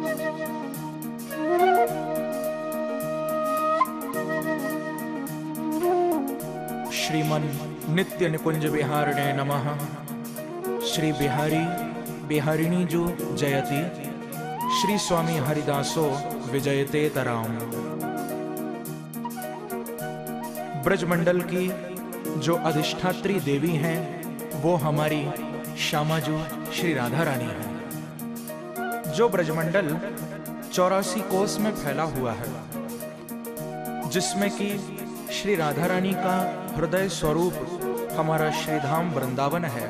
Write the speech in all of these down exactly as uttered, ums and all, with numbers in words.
श्रीमन नित्य निकुंज विहारिणे नमः। श्री बिहारी बिहारिणी जो जयति, श्री स्वामी हरिदासो विजयते तराम। ब्रजमंडल की जो अधिष्ठात्री देवी हैं वो हमारी श्यामाजू श्री राधा रानी है। जो ब्रजमंडल चौरासी कोस में फैला हुआ है, जिसमें कि श्री राधा रानी का हृदय स्वरूप हमारा श्रीधाम वृंदावन है।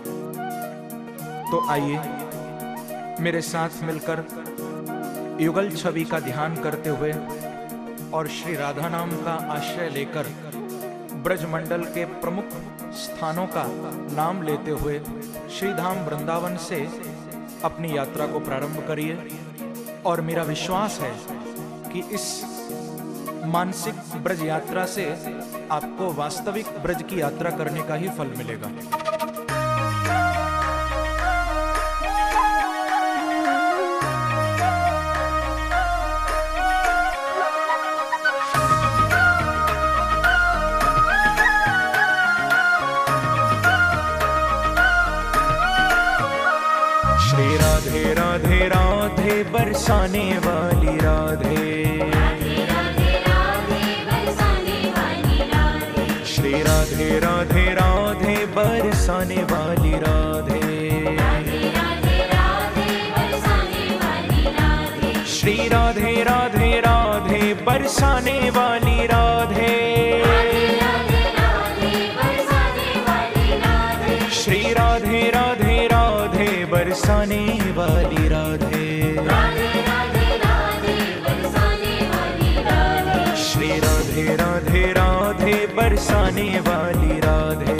तो आइए मेरे साथ मिलकर युगल छवि का ध्यान करते हुए और श्री राधा नाम का आश्रय लेकर ब्रजमंडल के प्रमुख स्थानों का नाम लेते हुए श्रीधाम वृंदावन से अपनी यात्रा को प्रारंभ करिए। और मेरा विश्वास है कि इस मानसिक ब्रज यात्रा से आपको वास्तविक ब्रज की यात्रा करने का ही फल मिलेगा। श्री राधे राधे राधे बरसाने वाली राधे, श्री राधे राधे राधे बरसाने वाली राधे, श्री राधे राधे राधे बरसाने वाली राधे, श्री राधे राधे राधे बरसाने वाली राधे, श्री राधे राधे राधे बरसाने वाली राधे,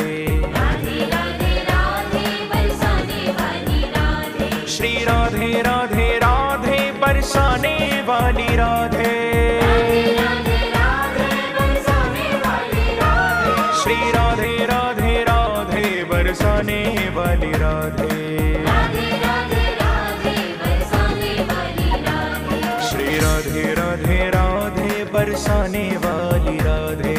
श्री राधे राधे राधे बरसाने वाली राधे, श्री राधे राधे राधे बरसाने वाली राधे, श्री राधे राधे राधे बरसाने वाली राधे।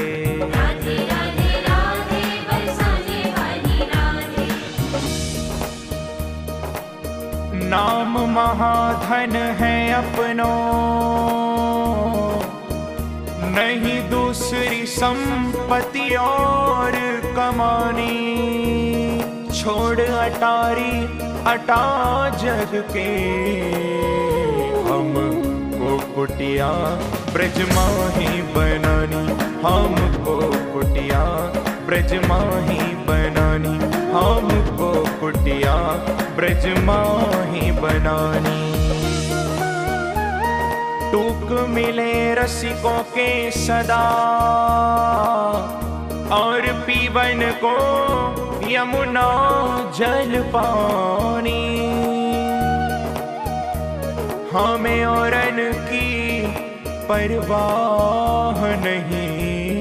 नाम महाधन है अपनो, नहीं दूसरी संपत्ति और कमानी। छोड़ अटारी अटा जग के, हम को कुटिया ब्रज माही बनानी, हमको कुटिया ब्रज माही बनानी, हमको कुटिया ब्रज माही बनानी। टूक मिले रसिकों के सदा, और पीवन को यमुना जल पानी। हमें औरन की परवाह नहीं,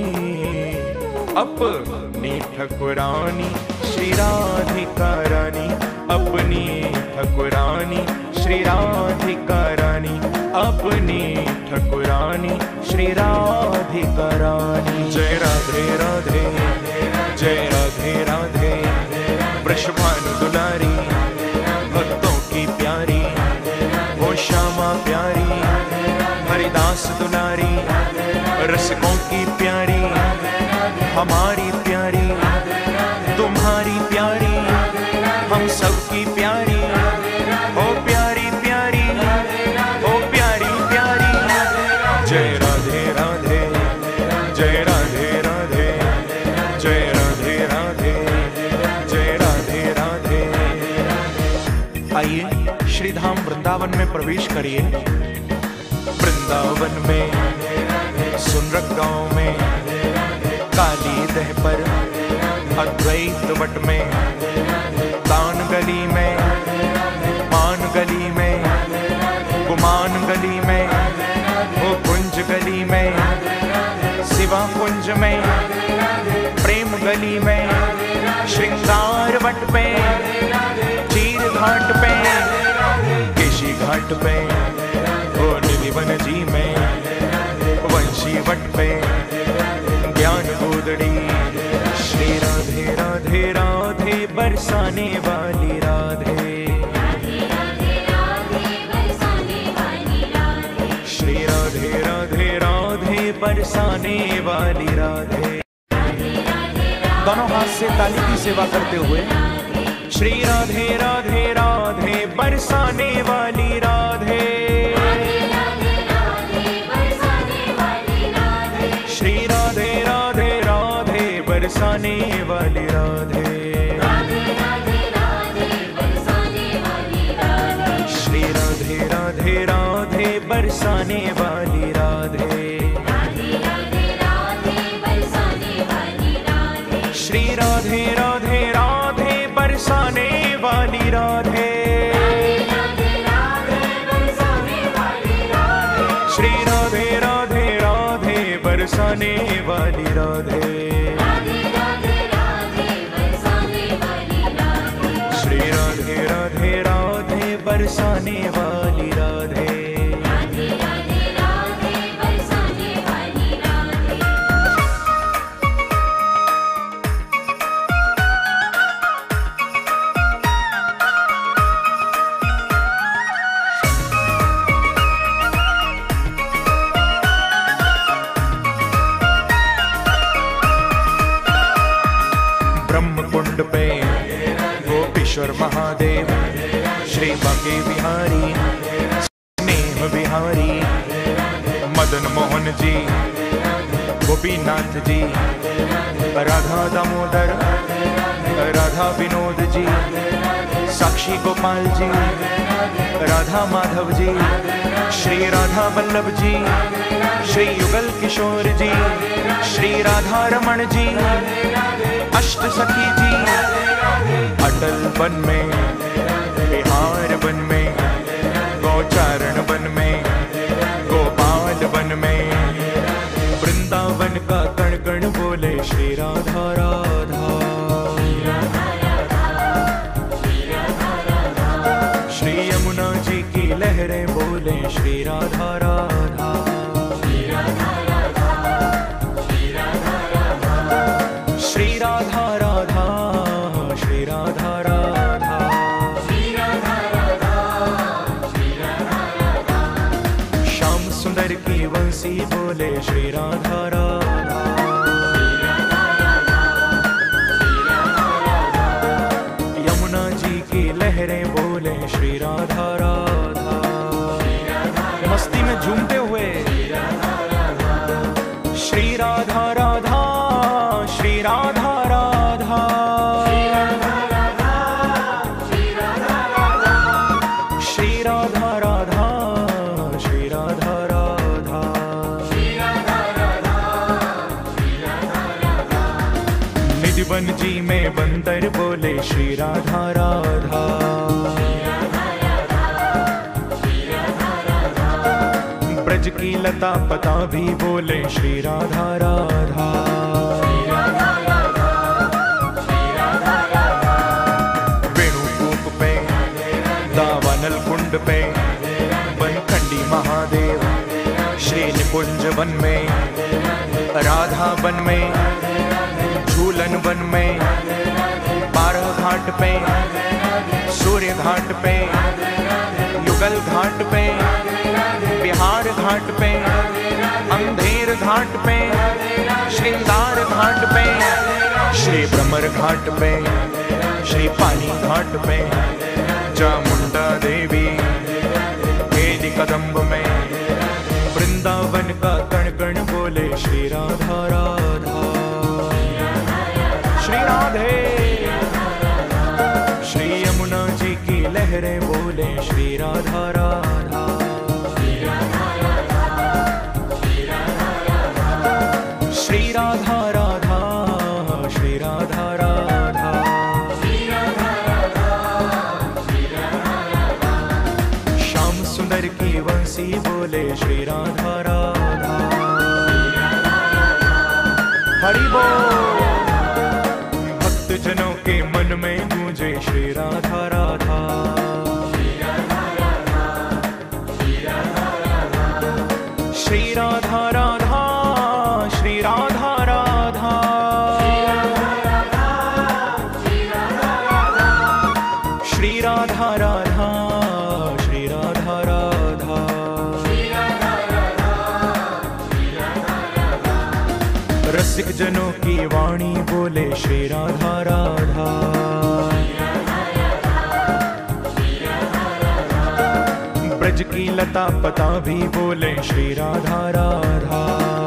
अपनी ठकुरानी श्री राधिका रानी, अपनी ठकुरानी श्री राधिका रानी, अपनी ठकुरानी श्री राधिका रानी। जय राधे राधे जय राधे राधे, वृषभानु दुलारी भक्तों की प्यारी, वो श्यामा प्यारी हरिदास दुलारी, रसिकों की प्यारी हमारी प्यारी, तुम्हारी प्यारी हम सबकी प्यारी, ओ प्यारी प्यारी ओ प्यारी प्यारी। जय राधे राधे जय राधे राधे जय राधे राधे जय राधे राधे। आइए श्रीधाम वृंदावन में प्रवेश करिए। वृंदावन में सुनरक गांव में काली दह पर अद्वैत वट में, तान गली में पान गली में, गुमान गली में, वो कुंज गली में, शिवा कुंज में, प्रेम गली में, श्रृंगार वट पे, चीर घाट पे, केशी घाट पे, वट पे ज्ञान गोदड़ी। श्री राधे राधे राधे बरसाने वाली राधे, श्री राधे राधे राधे बरसाने वाली राधे। दोनों हाथ से ताली की सेवा करते हुए श्री राधे राधे राधे बरसाने वाली राधे, श्री राधे राधे राधे बरसाने वाली राधे, श्री राधे राधे राधे बरसाने वाली राधे, श्री राधे राधे राधे बरसाने वाली राधे, श्री राधे राधे राधे बरसाने वाली राधे, श्री राधे राधे राधे बरसाने वाली राधे। ब्रह्मकुंड पे गोपीश्वर महादेव, श्री बांके बिहारी स्नेह बिहारी, मदन मोहन जी, गोपीनाथ जी, राधा दामोदर, राधा विनोद जी, साक्षी गोपाल जी, राधा माधव जी, श्री राधा वल्लभ जी, श्री युगल किशोर जी, श्री राधा रमण जी, अष्ट सखी जी, अटल वन में, बिहार वन में, गौचारण वन में, गोपाल वन में, वृंदावन का कण कण बोले श्री राधा राधा, श्री यमुना जी की लहरें बोले श्री राधा राधा, श्री राधा राधा, श्री राधा राधा, श्याम सुंदर की वंशी बोले श्री राधा राधा, यमुना जी की लहरें बोले श्री राधा राधा। मस्ती में झूमते हुए श्री राधा राधा, श्री राधा राधा, श्री राधा राधा, श्री राधा राधा, श्री राधा राधा, निधिवन जी में बंदर बोले श्री राधा राधा, ब्रज की लता पता भी बोले श्री राधा राधा, वेणुकूप पे दावानल कुंड पे बनखंडी महादेव, श्री निकुंज वन में, राधा वन में, झूलन वन में, बारह घाट पे, सूर्य घाट पे, युगल घाट पे, बिहार घाट पे, अंधेर घाट पे, श्रृंगार घाट पे, श्री भ्रमर घाट पे, श्री पानी घाट पे, चामुंडा देवी केली कदम्ब में, वृंदावन का कण कण बोले श्री राधा राधा, श्री राधे, श्री यमुना जी की लहरें बोले श्री राधा राधा, श्री राधा राधा, श्री राधा राधा, श्याम सुंदर की वंशी बोले श्री राधा राधा। हरि बोल। भक्त जनों के मन में गूंजे श्री राधा राधा, श्री राधा राधा, राधा राधा, श्री राधा राधा, रसिक जनों की वाणी बोले श्री राधा राधा। ब्रज की लता पता भी बोले श्री राधा राधा।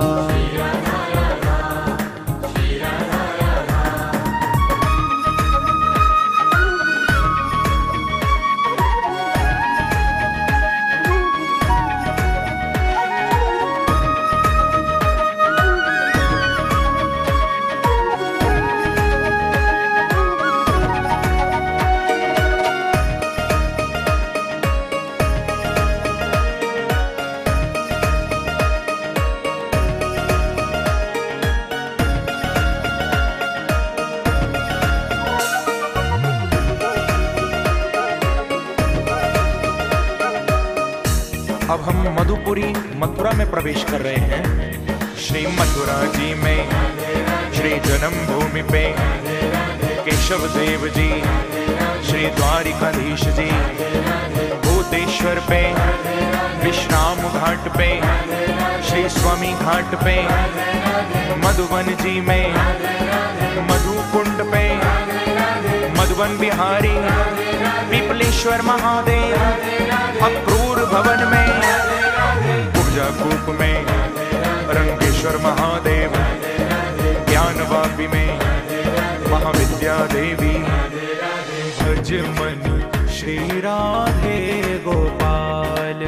अब हम मधुपुरी मथुरा में प्रवेश कर रहे हैं। श्री मथुरा जी में श्री जन्म भूमि पे केशव देव जी, श्री द्वारिकाधीश जी, भूतेश्वर पे, विश्राम घाट पे, श्री स्वामी घाट पे, मधुवन जी में, मधुकुंड पे, मधुवन बिहारी, पीपलेश्वर महादेव, अक्रूर भवन में, ऊर्जा कूप में, रंगेश्वर महादेव, ज्ञान वापी में, महाविद्या देवी। भज मन श्री राधे गोपाल,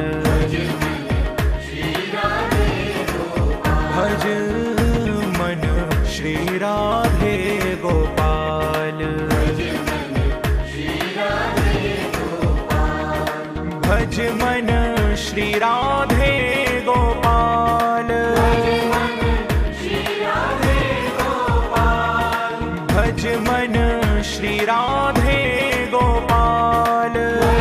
भज मन श्री राधे गोपाल, भज मन श्री राधे गोपाल, भज मन श्री राधे गोपाल,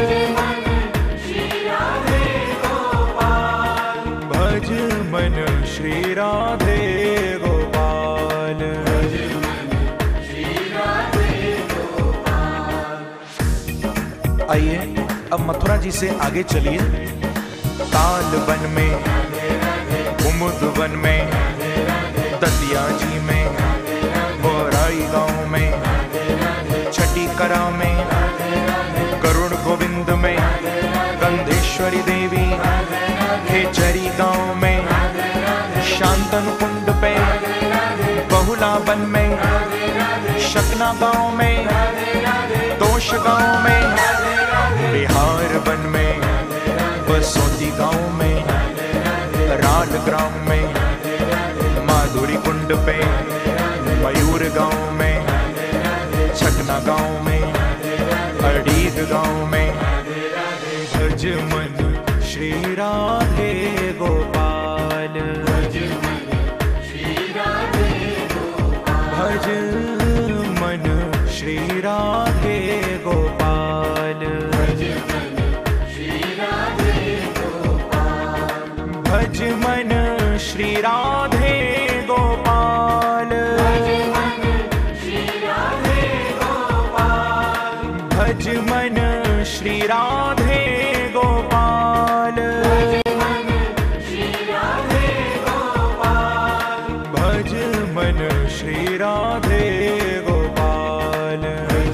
भज मन श्री राधे गोपाल। आइए अब मथुरा जी से आगे चलिए। ताल वन में, कुमुद वन में, दतिया जी में, बोराई गांव में, छठी करा में, करुण गोविंद में, गंधेश्वरी देवी, खेचरी गांव में, शांतनु कुंड पे, बहुला वन में, शकना गांव में, तोश गांव में, बिहार वन में, बसोती गांव में, राल ग्राम में, माधुरी कुंड पे, मयूर गांव में, छकना गांव में, अड़ीग गांव में। भज मन श्री राधे गोपाल, भज मन श्री राधे गोपाल, भज मन श्री राधे गोपाल, भज मन श्री राधे गोपाल, भज मन श्री राधे गोपाल।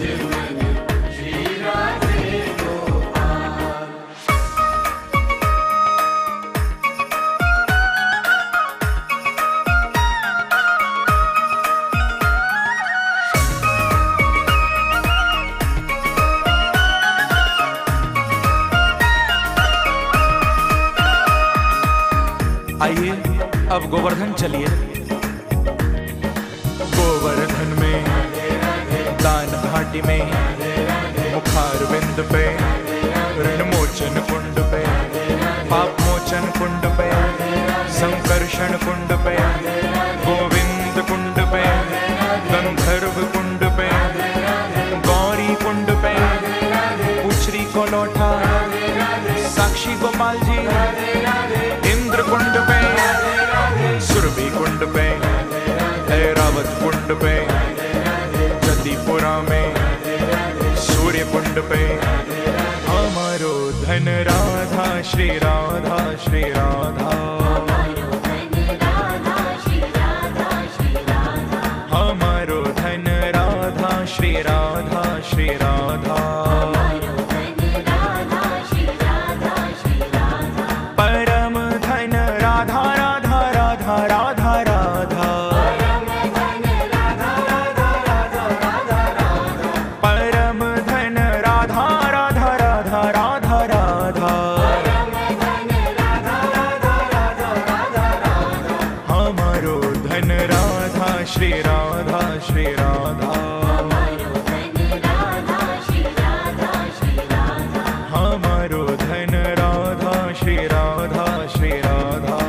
आइए अब गोवर्धन चलिए। गोवर्धन में, दान घाटी में, मुखार बिंद पे, ऋण मोचन कुंड पे, पाप मोचन कुंड पे, संकर्षण कुंड पे, गोविंद कुंड पे, गंधर्व कुंड पे, गौरी कुंड पे, उछरी को लौटा, साक्षी गोपाल जी, इंद्र कुंड पे, सुरभि कुंड पे, ऐरावत कुंड पे, जतिपुरा में, सूर्य कुंड पे, धन राधा श्री राधा श्री राधा, हमारो धन राधा श्री राधा श्री राधा, परम धन राधा राधा राधा राधा राधा, परम धन राधा राधा राधा राधा राधा, हमारो धन राधा श्री राधा श्री राधा, हमारो धन राधा श्री राधा श्री राधा,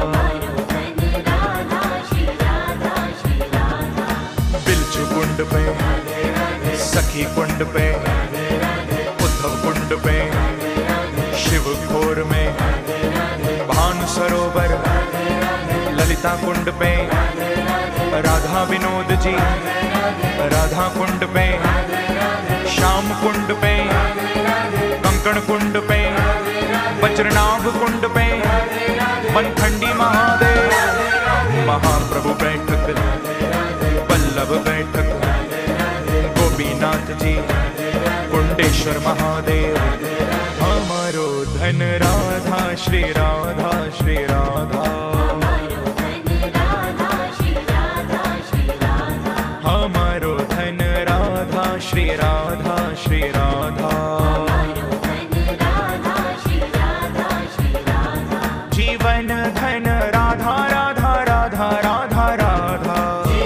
बिलचु कुंड पे, सखी कुंड पे, उद्धव कुंड पे, शिव खोर में, भानु सरोवर, ललिता कुंड पे, राधा विनोद जी, राधा कुंड पे, श्याम कुंड पे, कंकण कुंड पे, वज्रनाभ कुंड पे, मनखंडी महादेव, महाप्रभु बैठक, वल्लभ बैठक, गोपीनाथ जी, कुंडेश्वर महादेव, हमारो धन राधा श्री राधा श्री राधा, हमारो धन राधा श्री राधा श्री राधा, जीवन धन राधा राधा राधा राधा राधा,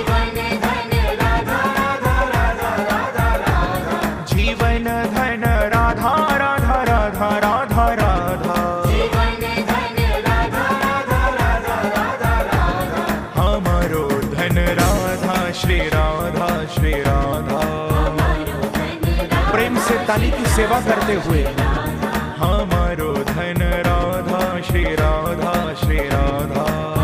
जीवन धन राधा राधा राधा राधा राधा, हमारो धन राधा श्री राधा श्री राधा, प्रेम से ताली की सेवा करते हुए, हमारो धन राधा श्री राधा श्री राधा,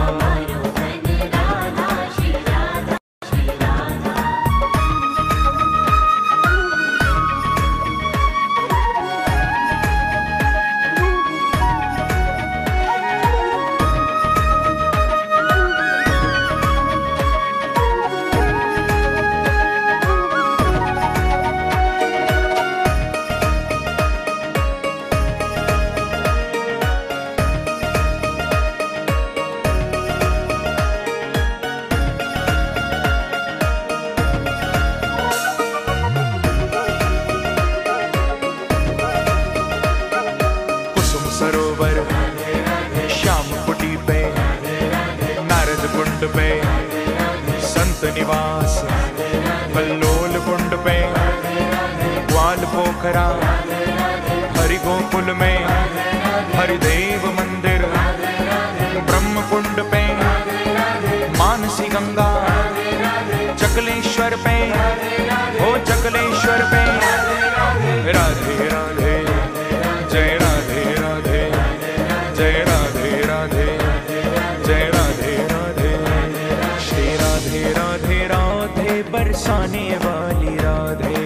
सरोवर, श्याम कुटी पे, नारद कुंड पे, संत निवास, कल्लोल कुंड पे, ग्वाल पोखरा, हरि गोकुल में, हरिदेव मंदिर, ब्रह्म कुंड पे, मानसी गंगा, चकलेश्वर पे, ओ चकलेश्वर पे, राधे राधे जय राधे राधे, जय राधे राधे, जय राधे राधे, श्री राधे राधे राधे बरसाने वाली राधे,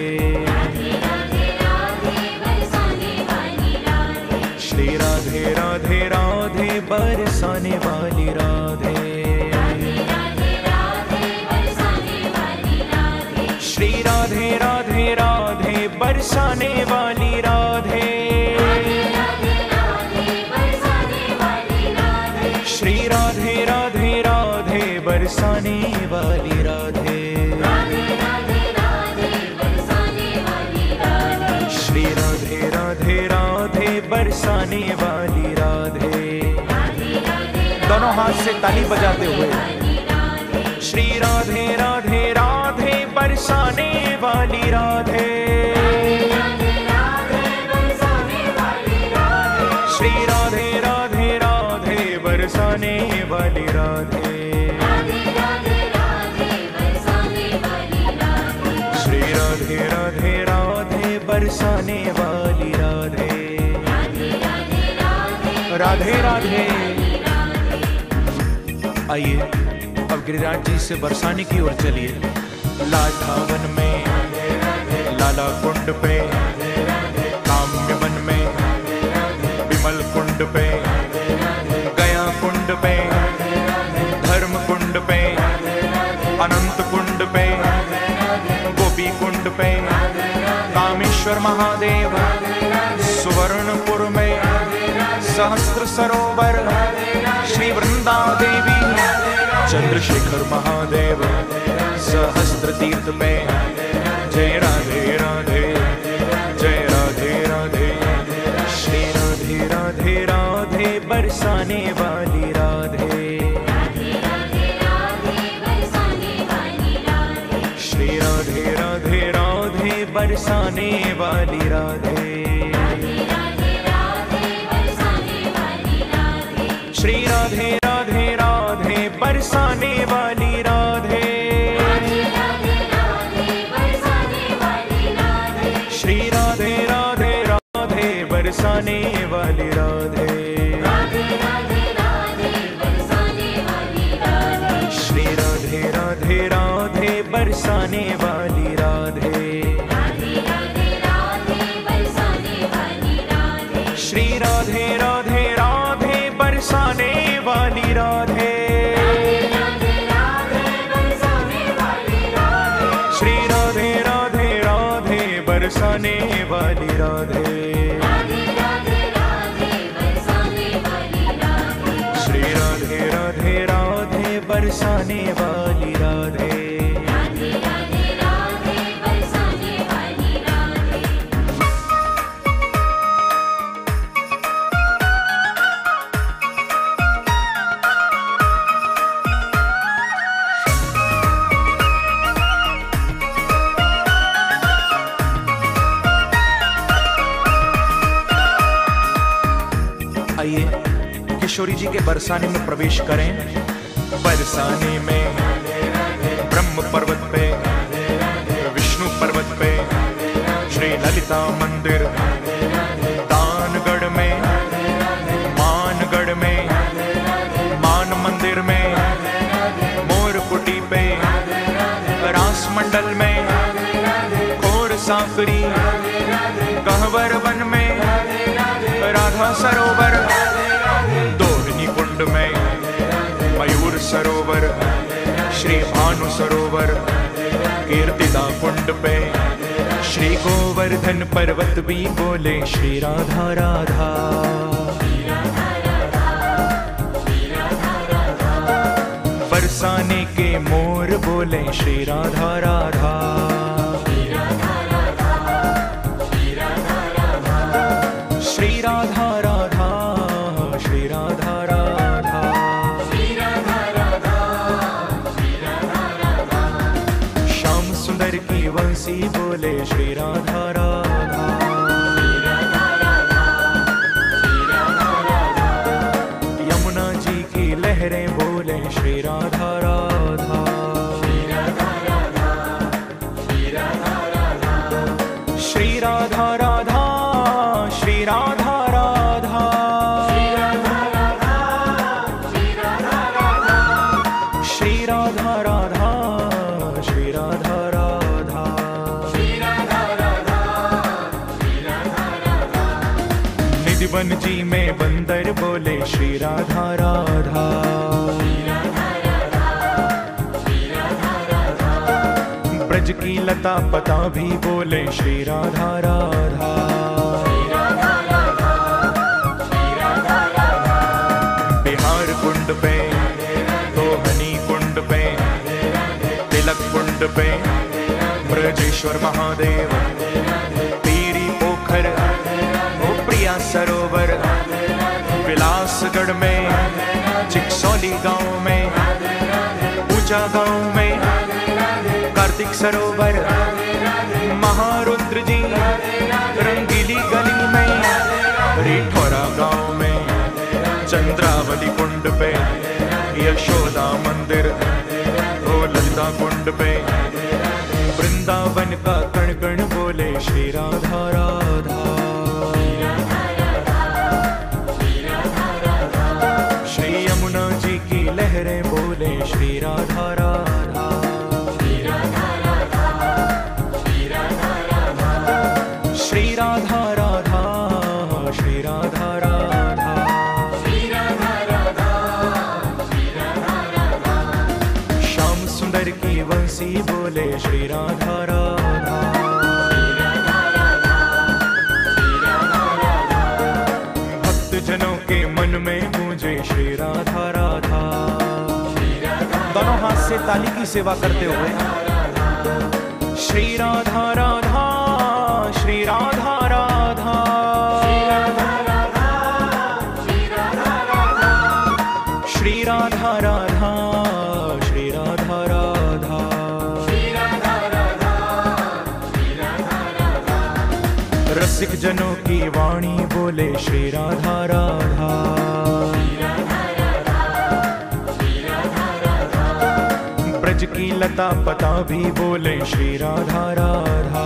श्री राधे राधे राधे बरसाने वाली राधे, श्री राधे राधे राधे बरसाने वाली राधे, श्री राधे राधे राधे बरसाने वाली राधे, श्री राधे राधे राधे बरसाने वाली राधे, दोनों हाथ से ताली बजाते हुए, श्री राधे राधे राधे बरसाने वाली राधे, श्री राधे राधे राधे बरसाने वाली राधे, श्री राधे राधे राधे बरसाने वाली राधे, राधे राधे। आइए अब गिरिराज जी से बरसाने की ओर चलिए। लाठावन में, लाला कुंड पे, काम्य वन में, कुंड पे, गया कुंड पे, धर्म कुंड पे, अनंत कुंड पे, गोपी कुंड पे, कामेश्वर महादेव, सुवर्णपुर में सहस्त्र सरोवर, श्री वृंदा देवी, चंद्रशेखर महादेव, सहस्त्र तीर्थ में। जय राधे राधे, जय राधे राधे, श्री राधे राधे राधे बरसाने वाली राधे, श्री राधे राधे राधे बरसाने वाली राधे, श्री राधे राधे राधे बरसाने वाली राधे, श्री राधे राधे राधे बरसाने वाली राधे, श्री राधे राधे राधे बरसाने वाली राधे, श्री राधे राधे राधे बरसाने वाली राधे, श्री राधे राधे राधे बरसाने वाली राधे, श्री राधे राधे राधे बरसाने वाली राधे। आइए किशोरी जी के बरसाने में प्रवेश करें। बरसाने में ब्रह्म पर्वत पे, विष्णु पर्वत पे, श्री ललिता मंदिर, दानगढ़ में, मानगढ़ में, मान मंदिर में, मोरकुटी पे, रास मंडल में, खोर साकरी, गहवर वन में, राधा सरोवर, दोहिनी कुंड में, मयूर सरोवर, श्री भानु सरोवर, कीर्तिदा कुंड पे, श्री गोवर्धन पर्वत भी बोले श्री राधा राधा, बरसाने के मोर बोले श्री राधा राधा, श्री राधा राधा, श्री राधा राधा, श्याम सुंदर की वंशी बोले श्री राधा राधा, यमुना जी की लहरें बोले श्री राधा राधा, श्री राधा राधा, श्री राधा राधा, श्री राधा राधा, श्री राधा राधा, निधिवन जी में बंदर बोले श्री राधा राधा, ब्रज की लता पता भी बोले श्री राधा राधा, बिहार कुंड पे, दोहनी कुंड पे, तिलक कुंड पे, ब्रजेश्वर महादेव, पीरी पोखर, ओ प्रिया सरोवर, विलासगढ़ में, चिकसौली गांव में, ऊंचा गांव में, कार्तिक सरोवर, महारुद्र जी, रंगीली गली में, रिठौरा गांव में, चंद्रावली कुंड पे, यशोदा मंदिर, ओ ललिता कुंड पे, वृंदावन का कण कण बोले श्री राधा राधा, श्री यमुना जी की लहरें बोले श्री राधा राधा, श्री राधा राधा, श्री राधा राधा, में गूंजे श्री राधा राधा। दोनों हाथ से ताली की सेवा करते हुए श्री राधा राधा, श्री राधा राधा, श्री राधा राधा, श्री राधा राधा, श्री राधा राधा, श्री राधा राधा, श्री राधा राधा, श्री राधा राधा। रसिक जनों की वाणी बोले श्री राधा राधा, ब्रज की लता पता भी बोले श्री राधा राधा।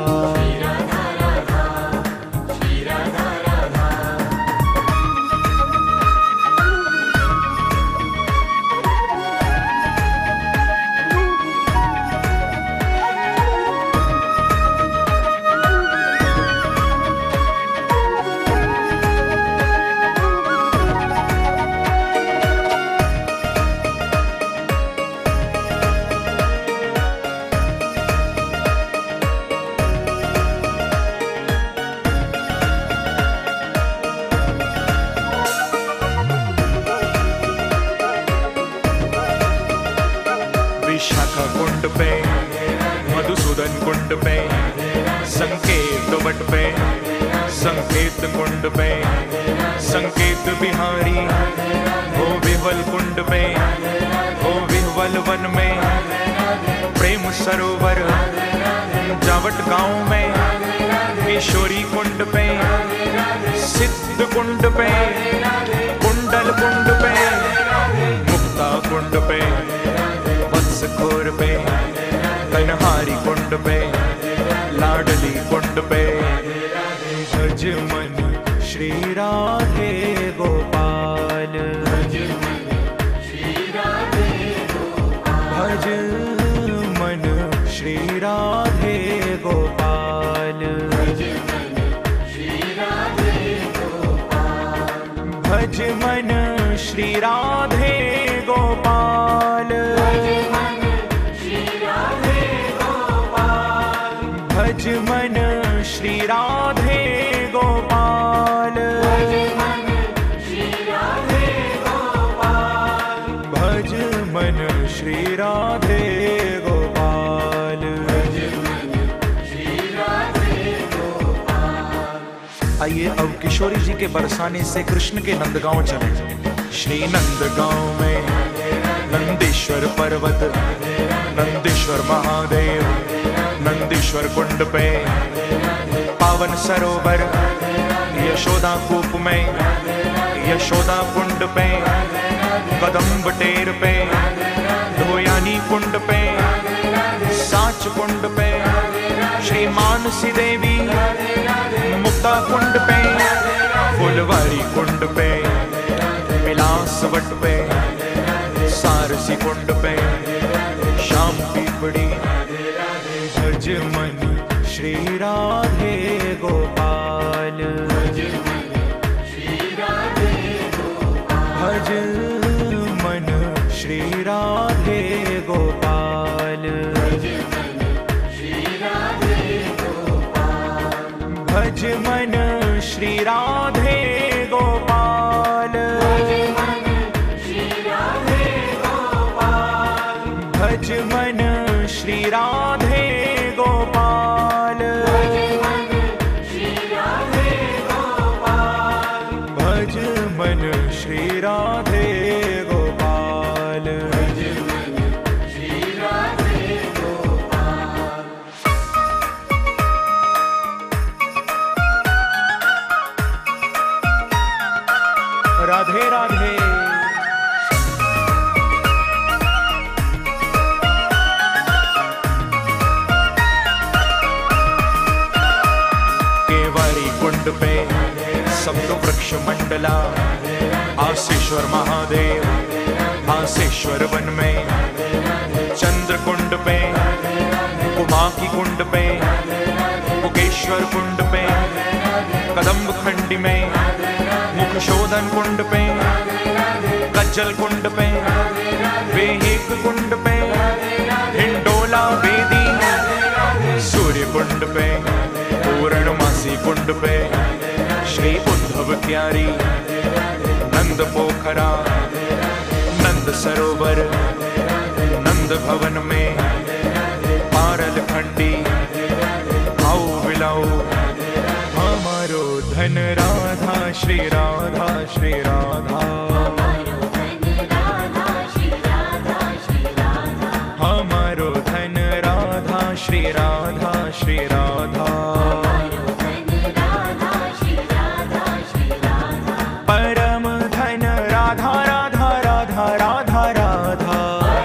विशाखा कुंड पे, मधुसूदन कुंड पे, संकेत वट पे, संकेत कुंड पे, संकेत बिहारी, हो विह्वल कुंड पे, हो विह्वल वन में, प्रेम सरोवर जावट गांव में, किशोरी कुंड पे, सिद्ध कुंड पे, कुंडल कुंड पे, मुक्ता कुंड पे, खोर पे, कन्हारी कुंड पे, लाडली कुंड पे। भज मन श्री राधे गोपाल, भज मन श्री राधे गोपाल, भज मन श्री राधे गोपाल, भज मन श्री राधे गोपाल, भज मन श्री राधे गोपाल, भज मन श्री राधे गोपाल, भज मन श्री राधे गोपाल, भज मन श्री राधे गोपाल। आइए अब किशोरी जी के बरसाने से कृष्ण के नंदगांव चले। श्री नंदगांव में नंदीश्वर पर्वत, नंदीश्वर महादेव, नंदीश्वर कुंड पे, पावन सरोवर, यशोदा कूप में, यशोदा कुंड पे, कदम्ब टेर पे, धोयानी कुंड पे, साच कुंड पे, श्री मानसी देवी, मुक्ता कुंड पे, फुलवारी कुंड पे, विलास वट पे, सारसी कुंड पे, शाम पीपड़ी। भज मन श्री राधे गोपाल, भज मन श्री राधे गोपाल, भज मन श्री राधे गोपाल, भज मन श्री राधे गोपाल, भज मन श्री राधे गोपाल, भज मन श्री राधे गोपाल, भज मन श्री राधे गोपाल, भज मन श्री राधे गोपाल। राधे राधे। कुंड पे सप्त वृक्ष मंडला, आसेश्वर महादेव, आसेश्वर वन में, चंद्र कुंड पे, कुमाकी कुंड पे, मुकेश्वर कुंड पे, कदम्ब खंडी में, मुखशोधन कुंड पे, कज्जल कुंड पे, वेहिक कुंड पे, हिंडोला वेदी, सूर्य कुंड पे, पूर्णमासी कुंड पे, श्री उद्धव क्यारी, नंद नंद पोखरा नंद सरोवर नंद भवन में पारल खंडी आओ बिलाओ हमारो धन राधा श्री राधा श्री राधा हमारो धन राधा श्री राधा श्री राधा परम धन राधा राधा राधा राधा राधा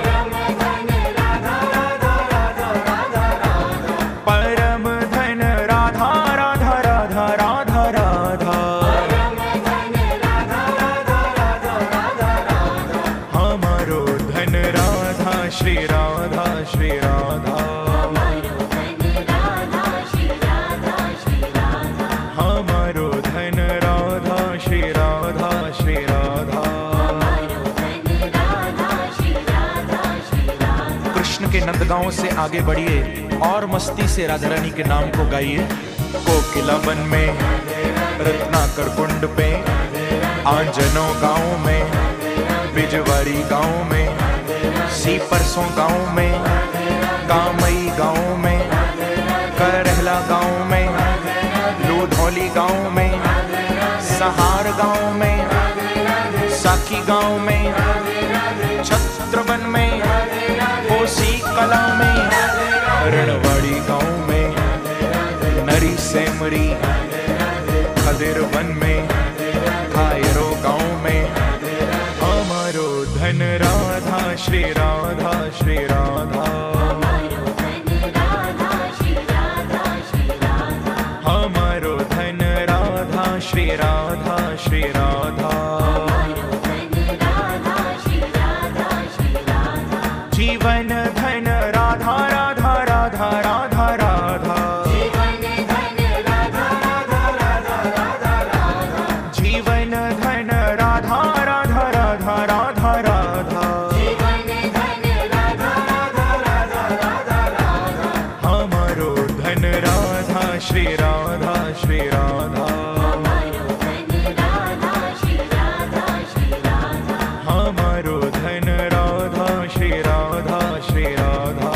परम धन राधा राधा राधा राधा राधा हमारो धन राधा श्री राधा श्री राधा हमारो धन राधा श्री राधा श्री राधा कृष्ण के नंदगांव से आगे बढ़िए और मस्ती से राधा रानी के नाम को गाइए। कोकिला वन में रत्नाकर कुंड पे आंजनो गांव में बिजवारी गांव में सी परसों गांव में कामई गांव में करहला गांव में लूधौली गांव में सहार गांव में साकी गांव में छत्रवन में कोसी कला में रणवाड़ी गांव में नरी सेमरी खदिर वन में खायरो गांव में हमारो धन राधा श्री राधा श्री राधा हमारो धन राधा श्री राधा श्री राधा जीवन धन राधा राधा राधा राधा राधा जीवन धन राधा राधा राधा राधा हमारो धन राधा श्री राधा श्री राधा हमारो धन राधा श्री राधा श्री राधा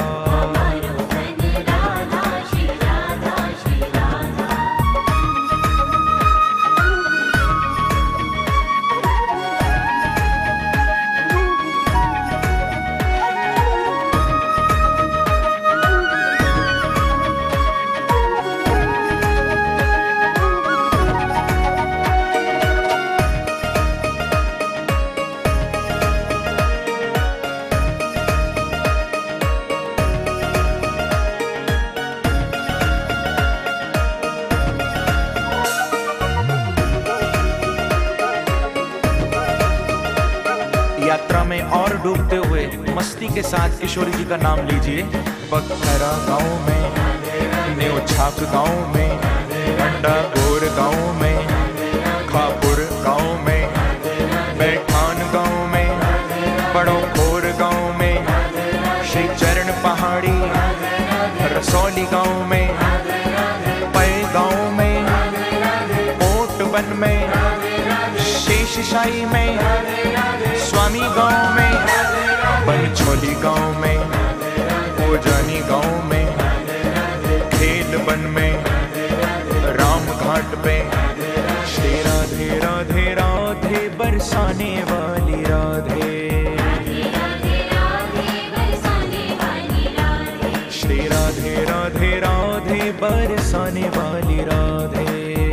यात्रा में और डूबते हुए मस्ती के साथ किशोरी जी का नाम लीजिए। बखरा गांव में न्योछाप गांव में अंडागोर गांव में खापुर गांव में बैठान गांव में बड़ो खोर गांव में श्री चरण पहाड़ी रसौली गांव में पै गांव में कोटवन में शेषशाही में स्वामी गांव में बनछोली गांव में ओजानी गांव में खेल वन में राम घाट पे श्री राधे राधे राधे बरसाने वाली राधे श्री राधे राधे राधे बरसाने वाली राधे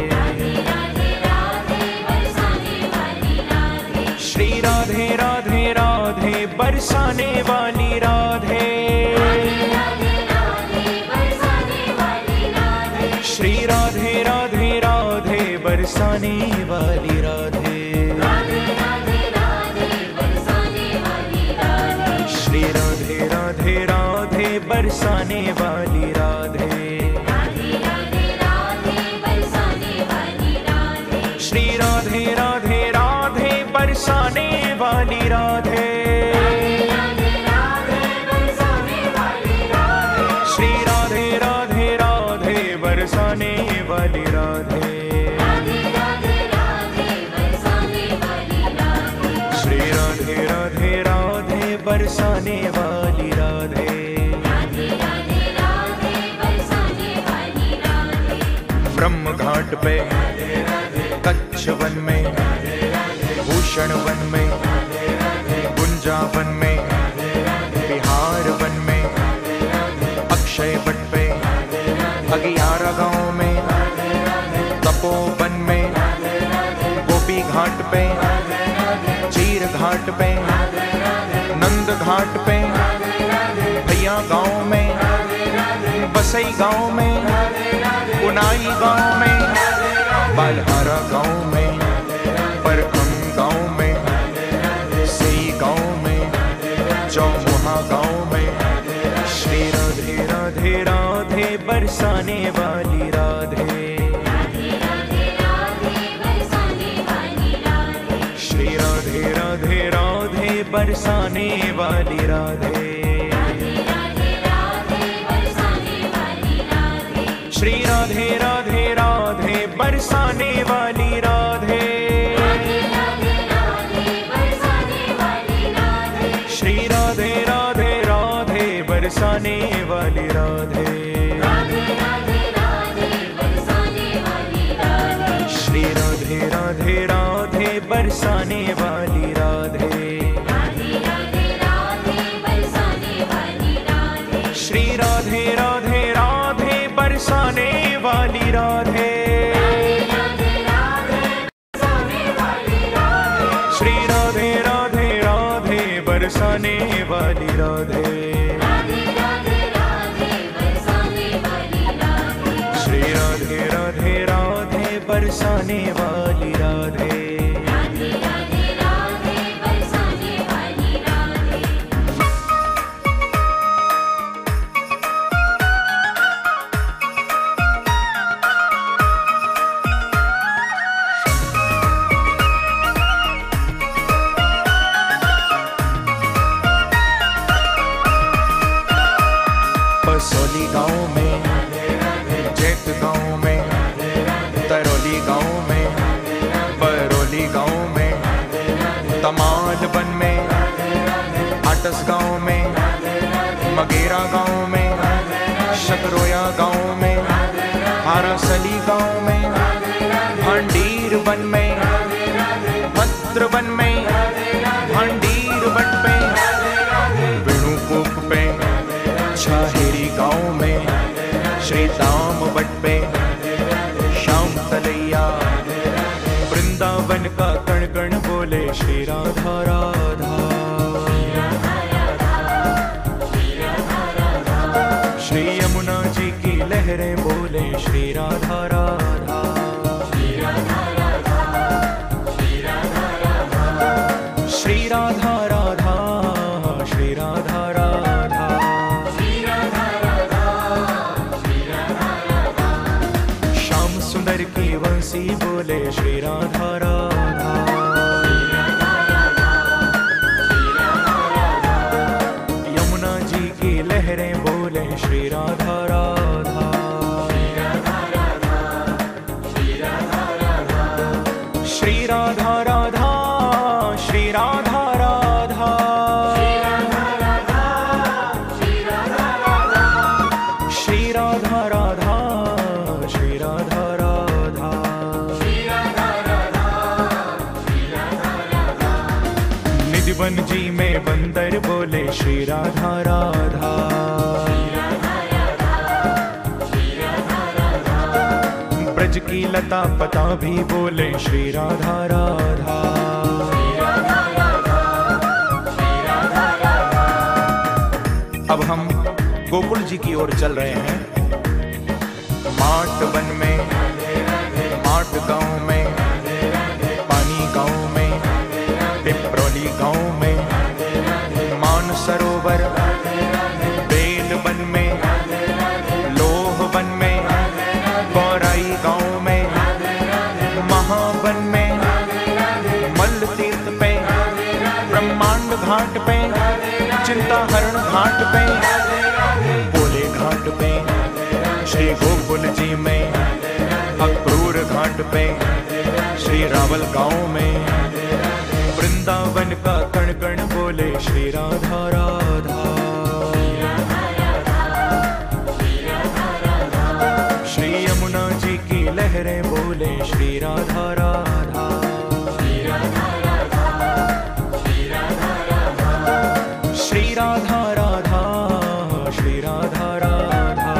श्री राधे राधे राधे बरसाने वाली राधे श्री राधे राधे राधे बरसाने वाली राधे श्री राधे राधे राधे बरसाने वाली राधे श्री राधे राधे राधे बरसाने वाली राधे श्री राधे राधे राधे बरसाने वाली राधे बरसाने वाली राधे। राधे राधे राधे बरसाने वाली राधे। ब्रह्म घाट पे कच्छ वन में, भूषण वन में, गुंजा वन में, बिहार वन में, अक्षय वट पे, अगियारा गांव में, तपोवन में, गोपी घाट पे, चीर घाट पे, नंद घाट पे, भैया गांव में, बसई गांव में, उनाई गांव में, बालहारा गांव में, परखम गांव में, सई गांव में, चौमुहा गांव में। श्री राधे राधे राधे बरसाने वाली राधे। राधे राधे राधे बरसाने वाली राधे। श्री राधे राधे राधे बरसाने वाली राधे। राधे राधे राधे बरसाने वाली राधे। श्री राधे राधे राधे बरसाने वाली राधे। राधे राधे राधे बरसाने वाली राधे। श्री राधे राधे राधे बरसाने वाली राधे। राधे राधे राधे बरसाने वाली राधे। श्री राधे राधे राधे बरसाने वाली राधे। राधे राधे राधे बरसाने वाली राधे। श्री राधे राधे राधे बरसाने वाली राधे। श्री राधे राधे राधे बरसाने वाली राधे। राधे राधे राधे बरसाने वाली राधे। श्री राधे राधे राधे बरसाने वाली राधे। राधे राधे राधे बरसाने वाली राधे। पसौली गांव में, जैत गांव में, तरौली गांव में, बरौली गांव में, तमाल वन में, आटस गांव में, मगेरा गांव में, शकरोया गांव में, हारासली गांव में, भांडीर वन में, भद्र वन में, भांडीर वट पे, वेणुकूप पे, छाहेरी गांव में, श्री दाम वट पे, श्याम तलैया, वृंदावन का कण कण बोले श्री राधा राधा। श्री यमुना जी की लहरें बोले श्री राधा राधा। श्री राधा राधा, श्री राधा राधा, श्री राधा राधा, श्री राधा राधा। श्याम सुंदर की वंशी बोले श्री राधा राधा। यमुना जी की लहरें बोले श्री राधा राधा। श्री राधा राधा, श्री राधा राधा। श्री राधा राधा, श्री राधा राधा। निधिवन जी में बंदर बोले श्री राधा राधा। ब्रज की लता पता भी बोले श्री राधा राधा। अब हम गोकुल जी की ओर चल रहे हैं। माट वन में, माट गांव में, पानी गांव में, पिपरौली गांव में, मान सरोवर, बेल वन में, लोह वन में, गौराई गांव में, महावन में, मल्ल तीर्थ पे, ब्रह्मांड घाट पे, चिंताहरण घाट पे, बोले घाट पे, श्री गोकुल जी में, अक्रूर घाट पे, श्री रावल गांव में, वृंदावन वृंदावन का कण कण बोले श्री राधा राधा। श्री यमुना जी की लहरें बोले श्री राधा राधा। श्री राधा राधा श्री राधा राधा।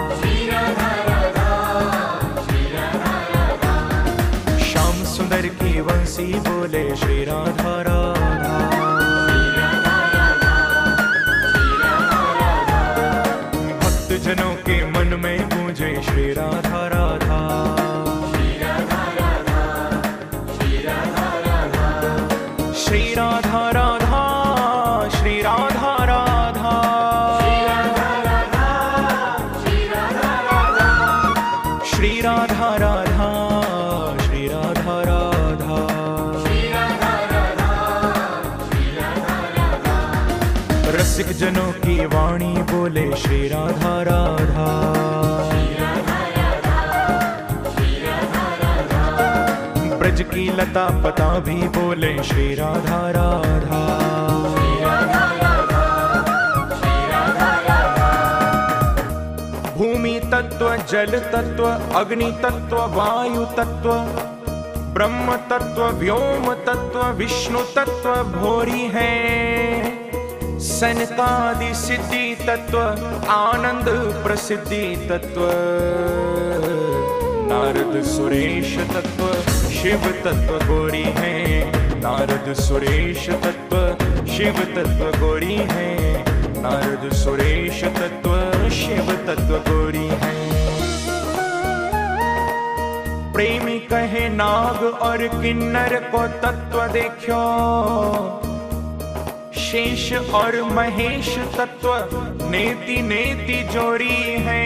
श्याम सुंदर की वंशी बोले श्री राधा राधा। भक्त जनों के मन में गूंजे श्री राधा राधा। श्री राधा राधा श्री राधा राधा। श्री राधा राधा श्री राधा राधा। रसिक जनों की वाणी बोले श्री राधा राधा। ब्रज की लता पता भी बोले श्री राधा राधा। भूमि तत्व, जल तत्व, अग्नि तत्व, वायु तत्व, ब्रह्म तत्व, व्योम तत्व, विष्णु तत्व भोरी है। सनकादि सिद्धि तत्व, आनंद प्रसिद्धि तत्व, नारद सुरेश तत्व, शिव तत्व गोरी है। नारद सुरेश तत्व, शिव तत्व गोरी है। नारद सुरेश तत्व, शिव तत्व गोरी है। प्रेमी कहे नाग और किन्नर को तत्व देखो। शेष और महेश तत्व नेति नेति जोरी है।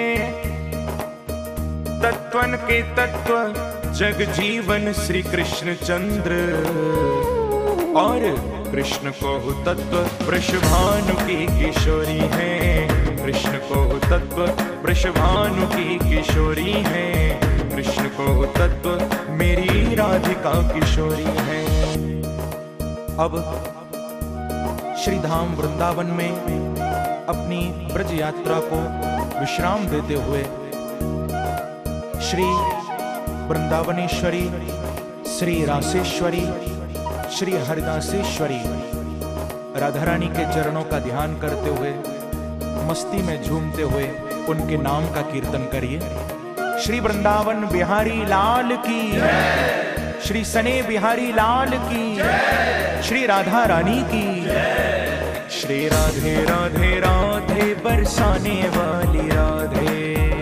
तत्वन के तत्व जग जीवन श्री कृष्ण चंद्र और कृष्ण को तत्व वृषभानु की किशोरी है। कृष्ण को तत्व वृषभानु की किशोरी है। कृष्ण को तत्व मेरी राधिका किशोरी है। अब श्री धाम वृंदावन में अपनी ब्रज यात्रा को विश्राम देते हुए श्री वृंदावनेश्वरी, श्री रासेश्वरी, श्री हरिदासेश्वरी राधा रानी के चरणों का ध्यान करते हुए मस्ती में झूमते हुए उनके नाम का कीर्तन करिए। श्री वृंदावन बिहारी लाल की, श्री सने बिहारी लाल की, श्री राधा रानी की। श्री राधे राधे राधे बरसाने वाली राधे।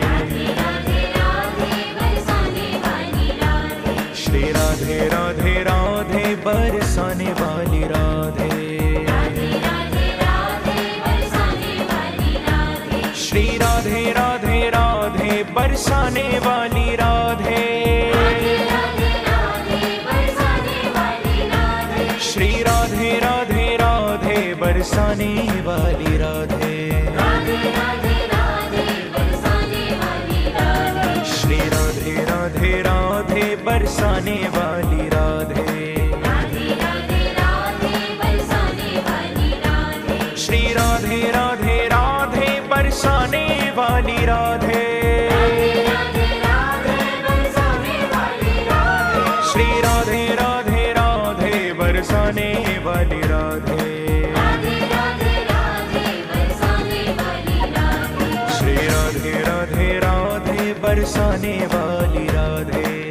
श्री राधे राधे राधे बरसाने वाली राधे। श्री राधे राधे राधे बरसाने वाली राधे। श्री राधे राधे राधे बरसाने वाली राधे। श्री राधे राधे राधे बरसाने वाली राधे। श्री राधे राधे राधे बरसाने वाली राधे। श्री राधे राधे राधे बरसाने वाली राधे। श्री राधे राधे राधे बरसाने वाली राधे।